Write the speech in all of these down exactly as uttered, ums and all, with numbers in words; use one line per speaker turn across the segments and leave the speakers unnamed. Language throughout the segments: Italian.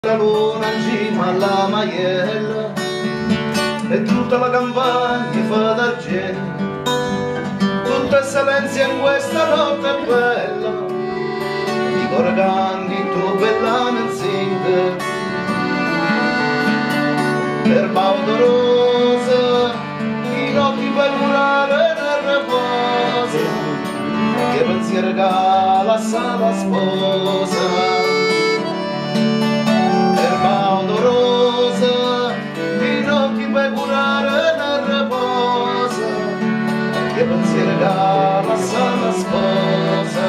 La luna in cima alla maiella e tutta la campagna fa d'argento, tutta silenzio in questa notte bella, i cori canti tu bella nel sinde, per baudorosa i notti per curare nel riposo, che pensiero cala sa la sposa. Che pensiero cala sa la sposa.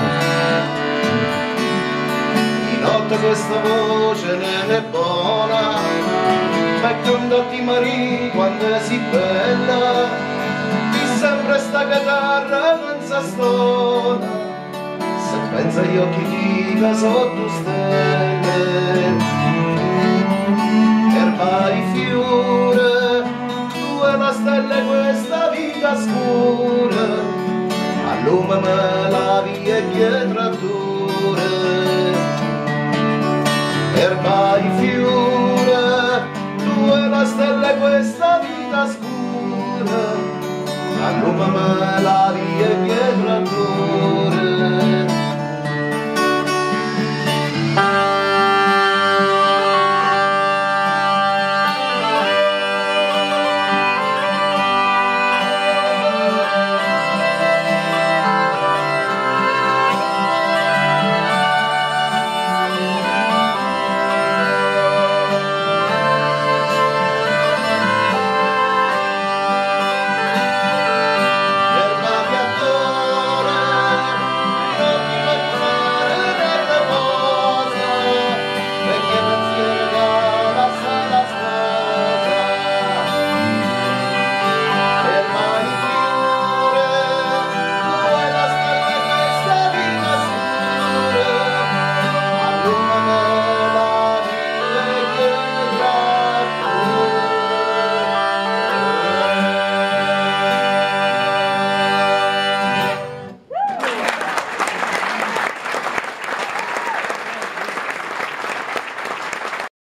Di notte questa voce non è buona, ma con tutti marì quando si bella, ti sempre sta chitarra non sa stona, se pensa agli occhi di sotto stelle. Erba i fiori, tu e la stella questa vita scura, allumami la via pietratura. Erba i fiori, tu e la stella questa vita scura, allumami la via pietratura.